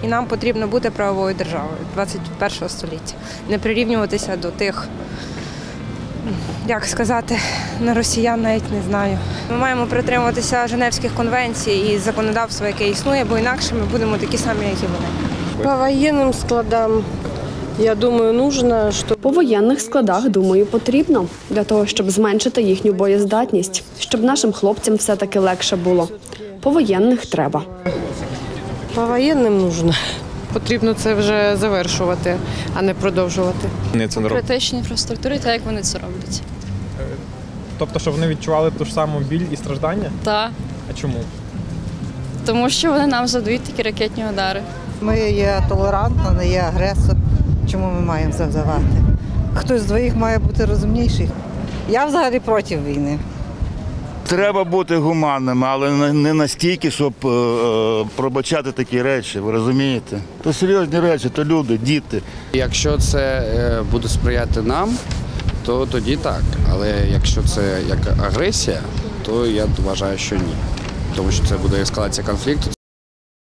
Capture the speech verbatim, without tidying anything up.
І нам потрібно бути правовою державою двадцять першого століття. Не прирівнюватися до тих, як сказати, на росіян навіть не знаю. Ми маємо притримуватися Женевських конвенцій і законодавства, яке існує, бо інакше ми будемо такі самі, як і вони. По воєнним складам, я думаю, нужно, щоб... По воєнних складах, думаю, потрібно. Для того, щоб зменшити їхню боєздатність. Щоб нашим хлопцям все-таки легше було. По воєнних треба. По воєнним нужно. Потрібно це вже завершувати, а не продовжувати. Критичні інфраструктури, так як вони це роблять. Тобто, щоб вони відчували ту ж саму біль і страждання? Так. А чому? Тому що вони нам задають такі ракетні удари. Ми є толерантна, не є агресор. Чому ми маємо завдавати? Хтось з двоїх має бути розумніший. Я взагалі проти війни. Треба бути гуманними, але не настільки, щоб е, пробачати такі речі, ви розумієте? То серйозні речі, то люди, діти. Якщо це буде сприяти нам, то тоді так. Але якщо це як агресія, то я вважаю, що ні. Тому що це буде ескалація конфлікту.